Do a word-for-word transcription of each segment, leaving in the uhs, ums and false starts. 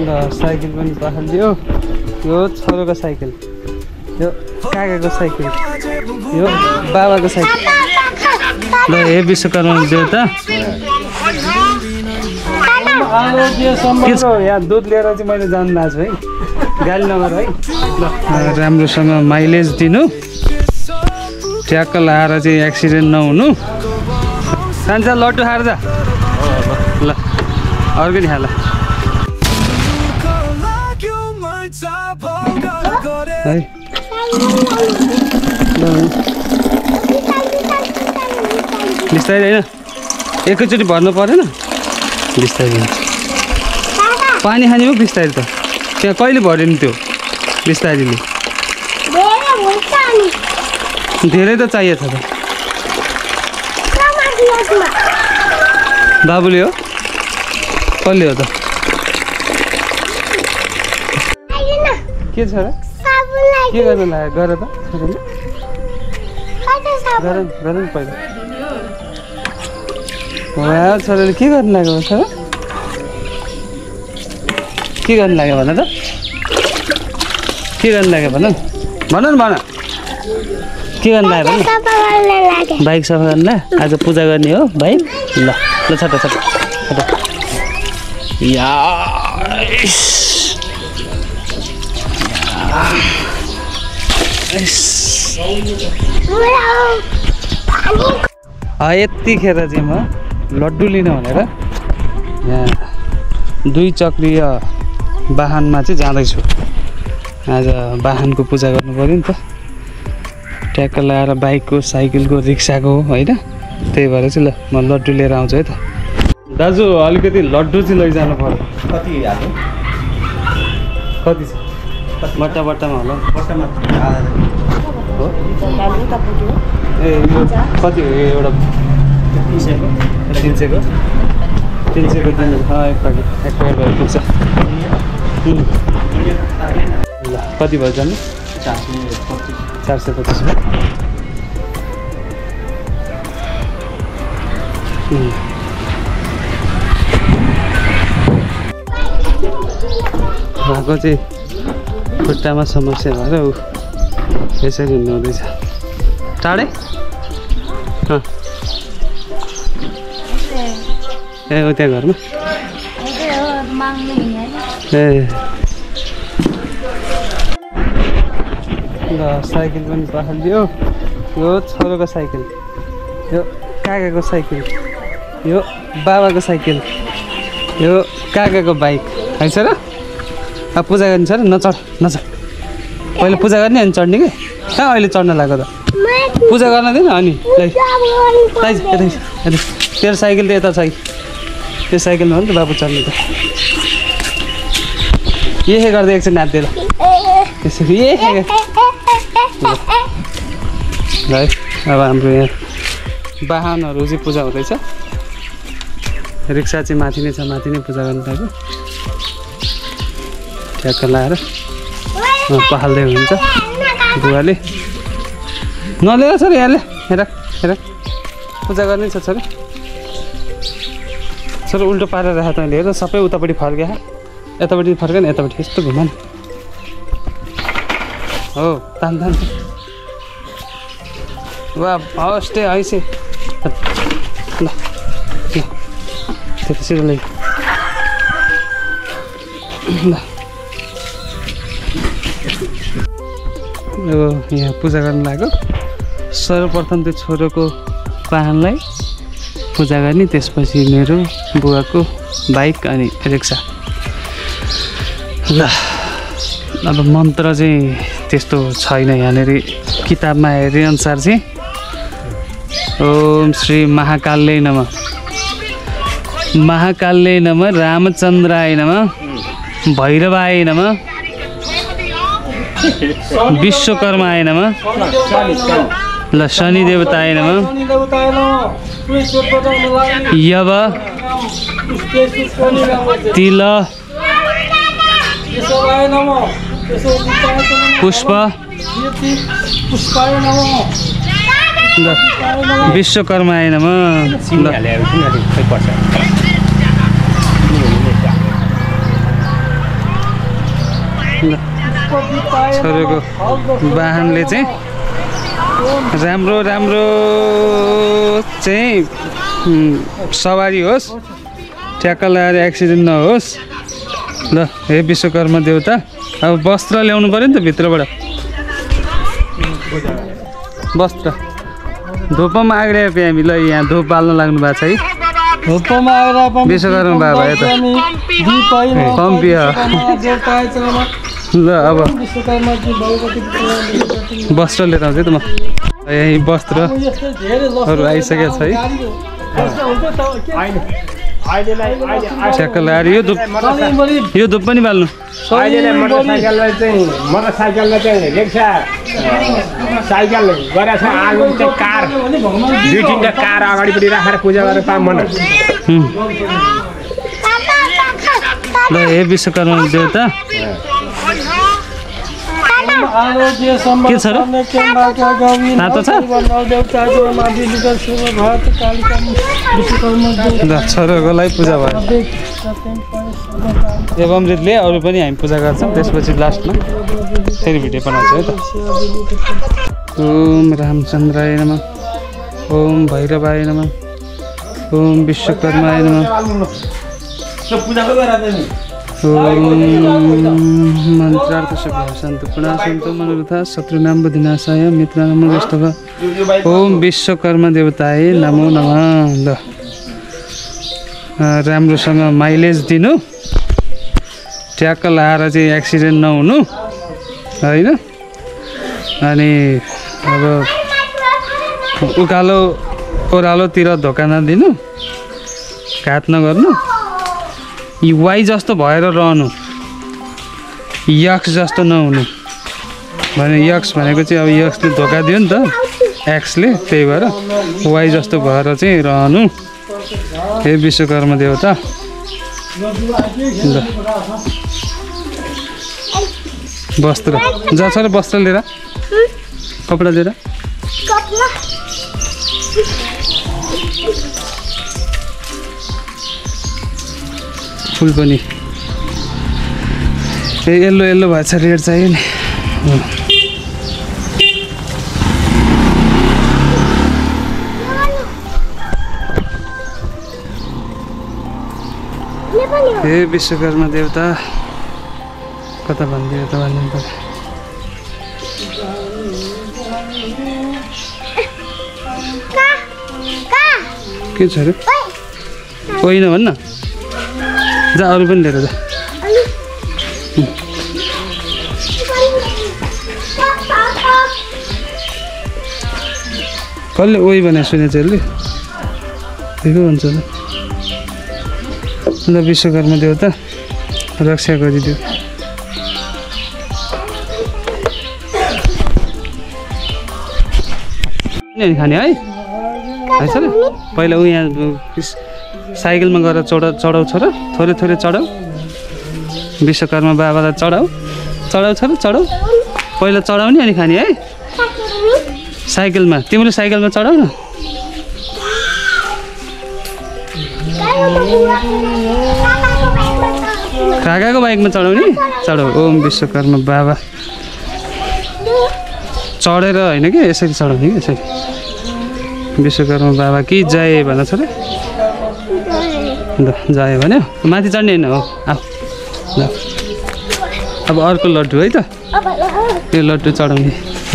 ल साइकल पनि पखालिदियो यो छोरोको साइकल यो काकाको साइकल यो बाबाको साइकल ल हे विश्वकर्मा देउता यहाँ दुध लिएर चाहिँ मैले जानु भएको छु है गाली नगर है ल राम्रोसँग माइलेज दिनु ट्याक्क लाएर चाहिँ एक्सिडेन्ट नहुनु खान्छ लड्डु खाएर जा ल अर्को नि खाला है बिस्तारै होइन एकैचोटि भर्नु परेन बिस्तारै पानी खाने हो बिस्तारै त त्यहाँ कहिले भर्यो नि त्यो बिस्तारीले धेरै त चाहियो छ त बाबुले हो कसले हो त के छ र के गर्नु लाग्यो गर त गर गर नि पहिला छोराले के गर्नु लाग्यो छोरा के गर्नु लाग्यो भन त के गर्नु लाग्यो भन भन न भन के गर्नु लाग्यो भन बाइक सफा गर्नु आज पूजा गर्ने हो भाइ ल ल छट छट छट या यतिखेर चाहिँ म लड्डु लिन भनेर यहाँ दुई चक्रीय वाहनमा चाहिँ जाँदैछु आज वाहनको पूजा गर्नु पऱ्यो नि त ट्याक्क लगाएर बाइकको साइकलको रिक्साको होइन त्यही भएर चाहिँ ल म लड्डु लिएर आउँछु है त दाजु अलिकति लड्डु चाहिँ लैजानु पर्यो कति कति छ बट्टा बट्टामा होला ए यो कति हो एउटा तिन सयको तिन सयको तिन सयको दिनु एक प्याकेट एक प्याकेट भएर पुग्छ ल कति भयो जानु चार सय पच्चिस चार सय पच्चिस उहाँको चाहिँ खुट्टामा समस्या भएर ऊ यसरी हिँड्नु हुँदैछ टाढै ए हो त्यहाँ घरमा ए ल साइकल पनि पखालिदियो यो छोरोको साइकल यो काकाको साइकल यो बाबाको साइकल यो काकाको बाइक है छ र अब पूजा गर्ने छ र नचढ नचढ पहिला पूजा गर्ने अनि चढ्ने कि कहाँ अहिले चढ्न लाग्यो त पूजा गर्न दिएन अनि तेरो साइकल त यता छ कि त्यो साइकलमा हो नि त बाबु चढ्ने त ए गर्दै एकछिन नाच्दै ल त्यसरी ए ल है अब हाम्रो यहाँ वाहनहरू चाहिँ पूजा हुँदैछ रिक्सा चाहिँ माथि नै छ माथि नै पूजा गर्नु लाग्यो ट्याक्क लाएर पखाल्दै हुन्छ बुवाले नलिएर छ र यहाँले हेर हेर पूजा गर्ने छ छोरा छोरा उल्टो पारेर राख तैँले हेर सबै उतापट्टि फर्के यतापट्टि फर्केन यतापट्टि यस्तो घुमा नि हो तान तान वा हस्टे ऐसे ल त्यसरी लै ल यहाँ पूजा गर्न लाग्यो सर्वप्रथम त्यो छोरोको वाहनलाई पूजा गर्ने त्यसपछि मेरो बुवाको बाइक अनि रिक्सा ल अब मन्त्र चाहिँ त्यस्तो छैन यहाँनिर किताबमा हेरे अनुसार चाहिँ ओम श्री महाकालले नमः महाकालले नमः रामचन्द्राय नमः भैरवाय नमः विश्वकर्माय नमः ल शनि देवताय नमः यव तिल पुष्प ल विश्वकर्माय नमः ल छोरोको वाहनले चाहिँ राम्रो राम्रो चाहिँ सवारी होस्, ठ्याक्क लगाएर एक्सिडेन्ट नहोस्। ल हे विश्वकर्मा देवता, अब वस्त्र ल्याउनु पऱ्यो नि त भित्रबाट। वस्त्र धुपमा आइरहेको थिएँ हामी। ल यहाँ धुप बाल्न लाग्नु भएको छ है विश्वकर्मा बाबा। यता पम्पी। ल अब वस्त्र लिएर आउँछु है त म। यही वस्त्रहरू आइसकेको छ है। ठ्याक्क लगाएर यो धुप यो धुप पनि बाल्नु। मोटरसाइकललाई चाहिँ मोटरसाइकललाई चाहिँ रिक्सा साइकल गरेर छ। आगो चाहिँ कार दुई तिनवटा कार अगाडिपट्टि राखेर पूजा गरेर पाम मन। ल हे विश्वकर्मा देवता के छ र? तातो छ? ल छोरोकोलाई पूजा भयो। अब अमृतले अरू पनि हामी पूजा गर्छौँ। त्यसपछि लास्टमा फेरि भिडियो बनाउँछौँ है त। ओम रामचन्द्राय नमः, ओम भैरवाय नमः, ओम विश्वकर्माय नमः, मन्त्रार्थ सन्तु पुनासन्तु मनोरथा शत्रुनाम विनाशाय मित्राणाम नमस्तः। ओम विश्वकर्मा देवताय नमो नमः। ल राम्रोसँग माइलेज दिनु, ट्याक्क लाएर चाहिँ एक्सिडेन्ट नहुनु होइन। अनि अब उकालो ओह्रालोतिर धोका नदिनु, घात नगर्नु। वाइ जस्तो भएर रहनु, यक्स जस्तो नहुनु। भने यक्स भनेको चाहिँ अब यक्सले धोका दियो नि त एक्सले, त्यही भएर वाइ जस्तो भएर चाहिँ रहनु हे विश्वकर्मा देवता। ल वस्त्र जा छ र वस्त्र लिएर, कपडा लिएर। फुल पनि ए येल्लो येल्लो भएको छ, रेड चाहियो नि। हे विश्वकर्मा देवता कता भनिदियो त भन्नु पर्यो। के छ अरे? होइन भन्न जा, अरू पनि लिएर जा। कसले ओइ भने सुने चाहिँ यसले ठिकै हुन्छ ल। ल विश्वकर्मा देवता रक्षा गरिदियो। खाने है है सर? पहिला ऊ यहाँ साइकलमा गएर चढा चढाउ छ र थोरै थोरै चढाउ। विश्वकर्मा बाबालाई चढाउ चढाउ छ र चढाउ। पहिला चढाउने अनि खाने है साइकलमा। तिमीले साइकलमा चढाउ न। काकाको बाइकमा चढाउने चढाउ। ओम विश्वकर्मा बाबा चढेर होइन कि यसरी चढाउने कि यसरी। विश्वकर्मा बाबा कि जय भन छ र। ल जय भन्यो माथि चढ्ने होइन हो। आऊ ल अब अर्को लड्डु है त। यो लड्डु चढाउने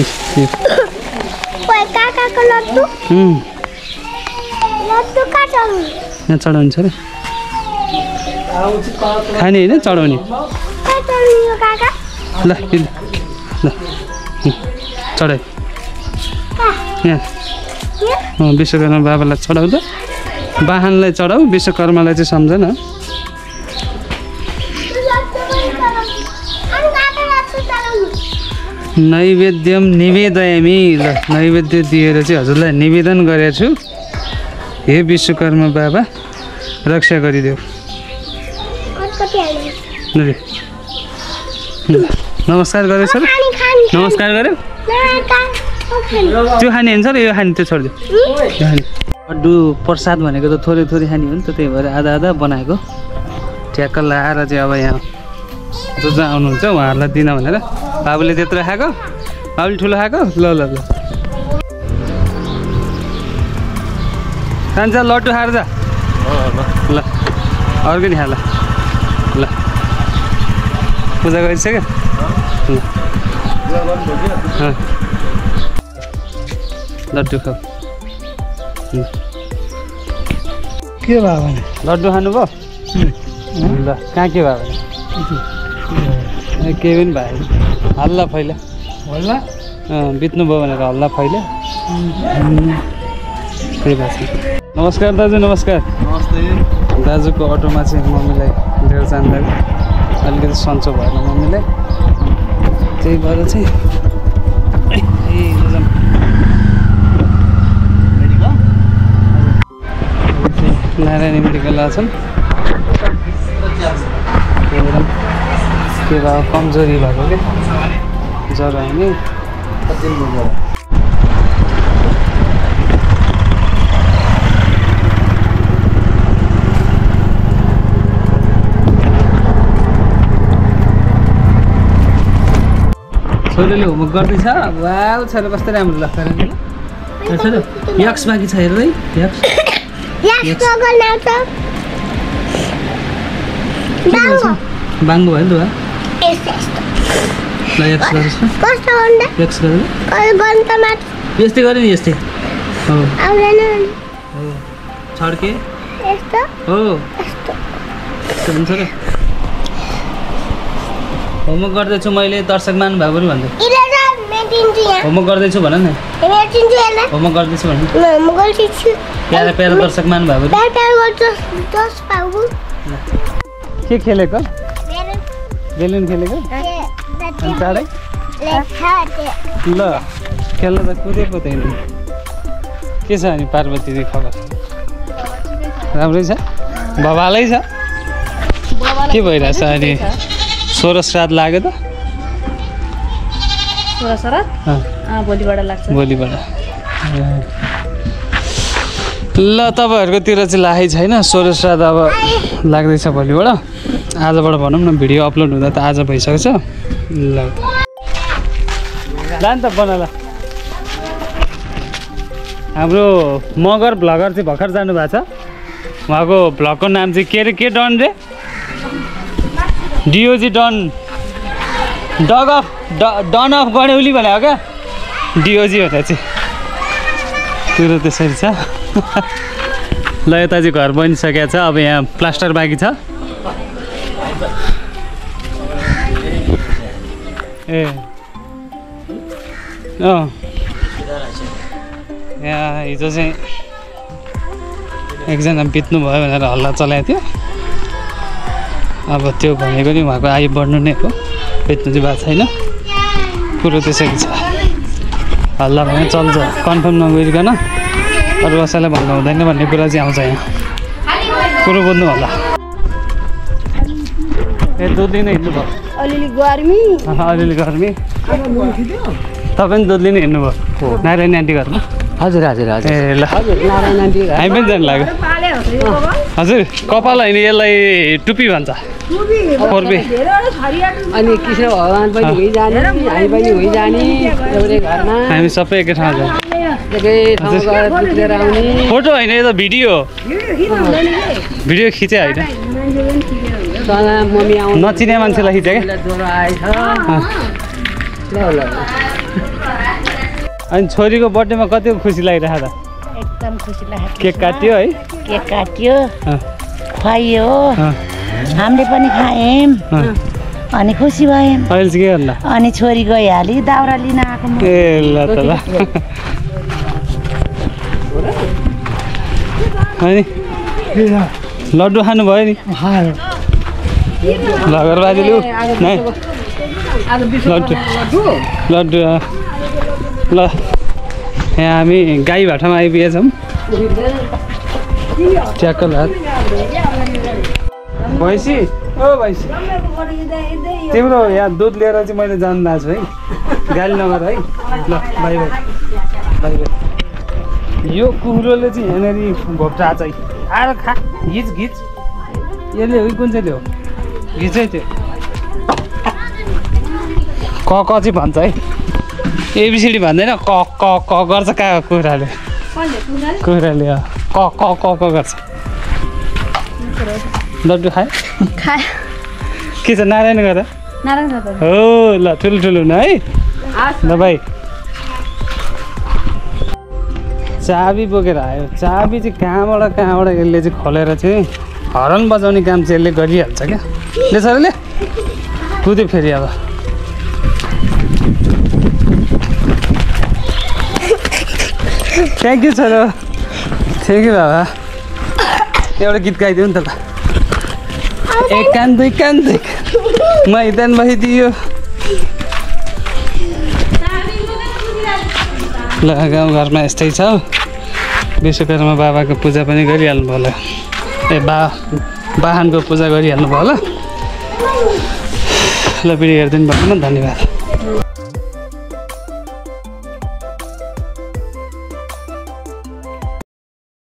यहाँ चढाउने छ र। खाने होइन चढाउने। ल ल चढाइ यहाँ विश्वकर्मा बाबालाई चढाउ त। वाहनलाई चढाउ, विश्वकर्मालाई चाहिँ सम्झ न। नैवेद्यम निवेदयामी। ल नैवेद्य दिएर चाहिँ हजुरलाई निवेदन गरेको छु। हे विश्वकर्मा बाबा रक्षा गरिदेऊ। नमस्कार गरेछ र? नमस्कार गर्यो? त्यो खाने हुन्छ र यो खाने त्यो छोडिदियो। लड्डु प्रसाद भनेको त थोरै थोरै खाने हो नि त, त्यही भएर आधा आधा बनाएको। ठ्याक्क लाएर चाहिँ अब यहाँ जो जहाँ आउनुहुन्छ उहाँहरूलाई दिन भनेर बाबुले त्यत्रो खाएको बाबुले ठुलो खाएको ल ल ल खान्छ लड्डु खाएर जा ल अर्को नि खा ल ल पूजा गरिसक्यो ल लड्डु खाऊ के भयो भने लड्डु खानुभयो ल कहाँ के भयो भने केही पनि भयो हल्ला फैला होला बित्नुभयो भनेर हल्ला फैला त्यही भएको छ नमस्कार दाजु नमस्कार नमस्ते दाजुको अटोमा चाहिँ मम्मीलाई लिएर जाँदाखेरि अलिकति सन्चो भएन मम्मीलाई त्यही भएर चाहिँ ए जाउँ नारायण मेडिकल छन् के भयो कमजोरी भएको क्या ज्वरो आउने छोरीले होमवर्क गर्दैछ वा छोरा कस्तो राम्रो लाग्छ छोरा यक्स बाँकी छ हेर है यक्स बाङ्गो भयो नि त ल यक्स गर्नुहोस् न यक्स गरेर यस्तै गऱ्यो नि यस्तै हो हो छड्के हो हुन्छ र होमवर्क गर्दैछु मैले दर्शक मान भएको नि भन्दै होमवर्क गर्दैछु भन न होमवर्क गर्दैछु भन प्यारा प्यारा दर्शक मान भएको के खेलेको बेलुन खेलेको अनि चाँडै ल खेल्न त कुदेको त के छ अनि पार्वती खबर राम्रै छ बबालै छ के भइरहेछ अनि सोह्र श्राद्ध लाग्यो त भोलिबाट भोलिबाट ल तपाईँहरूकोतिर चाहिँ लागेको छैन सोह्र श्राद्ध अब लाग्दैछ भोलिबाट आजबाट भनौँ न भिडियो अपलोड हुँदा त आज भइसकेको छ ल ला नि त बना ल हाम्रो मगर भ्लगर चाहिँ भर्खर जानुभएको छ उहाँको भ्लगको नाम चाहिँ के अरे के डन रे डिओजी डन डग अफ डन अफ गणेउली भनेको क्या डिओजी भनेर चाहिँ कुरो त्यसरी छ ल यता चाहिँ घर बनिसकेको छ अब यहाँ प्लास्टर बाँकी छ ए अँ यहाँ हिजो चाहिँ एकजना बित्नु भयो भनेर हल्ला चलाएको थियो अब त्यो भनेको नि उहाँको आयु बढ्नु नै हो बेच्नु चाहिँ भएको छैन कुरो त्यसरी छ हल्ला भने चल्छ कन्फर्म नगरिकन अरू कसैलाई भन्नु हुँदैन भन्ने कुरा चाहिँ आउँछ यहाँ कुरो बुझ्नु होला ए दुध लिन हिँड्नुभयो अलिअलि गर्मी अलिअलि गर्मी तपाईँ पनि दुध लिन हिँड्नुभयो नारायण आन्टी घरमा हजुर हजुर हजुर ए ल नारायण आन्टी हामी पनि जानु लाग्यो हजुर कपाल होइन यसलाई टुपी भन्छ फोर्पी अनि कृष्ण भगवान् पनि उही जाने हामी पनि उही जाने एउटै घरमा हामी सबै एकै ठाउँ जाउँ एकै ठाउँ गएर पुगेर आउने फोटो होइन यो त भिडियो भिडियो खिचे होइन सना मम्मी आउनु नचिने मान्छेलाई खिचे क्या ज्वरो आएछ ल ल अनि छोरीको बर्थडेमा कतिको खुसी लागिरहेको त एकदम खुसी लाग्यो केक काट्यो है केक काट्यो अँ, खुवाइयो अँ, हामीले पनि खायौँ अँ। अनि खुसी भयौँ अहिले चाहिँ के गर्ला अनि छोरी गइहाली दाउरा लिन आएको म ए ल त ल अनि लड्डु खानुभयो नि लगेर बाजेले नै लड्डु लड्डु अँ। ल यहाँ हामी गाई भाटामा आइपुगेछौँ च्याकल हात भैँसी ओ भैँसी तिम्रो यहाँ दुध लिएर चाहिँ मैले जानु लाग्छु है गाली नगर है ल बाई बाई बाई बाई यो कुकुरोले चाहिँ यहाँनिर घोप्टा चाहिँ आएर खा घिच घिच यसले हो कि कुन चाहिँले हो घिचै त्यो क क चाहिँ भन्छ है एबिसिडी भन्दैन क क क गर्छ का कुखुराले कुखुराले क क क क गर्छ लड्डु खाए खाए के छ नारायण गर्दा नारायण हो ल ठुलो ठुलो हुनु है ल भाइ चाबी बोकेर आयो चाबी चाहिँ कहाँबाट कहाँबाट यसले चाहिँ खोलेर चाहिँ हरन बजाउने काम चाहिँ यसले गरिहाल्छ क्या ले सरले कुद्यो फेरि अब thank you sir thank you बाबा एउटा गीत गाइदियो नि त ल एक कान दुई कान दुई मैदान भइदियो ल गाउँघरमा यस्तै छ विश्वकर्मा बाबाको पूजा पनि गरिहाल्नु भयो होला ए बा वाहनको पूजा गरिहाल्नु भयो होला ल भिडियो हेरिदिनु भएकोमा धन्यवाद।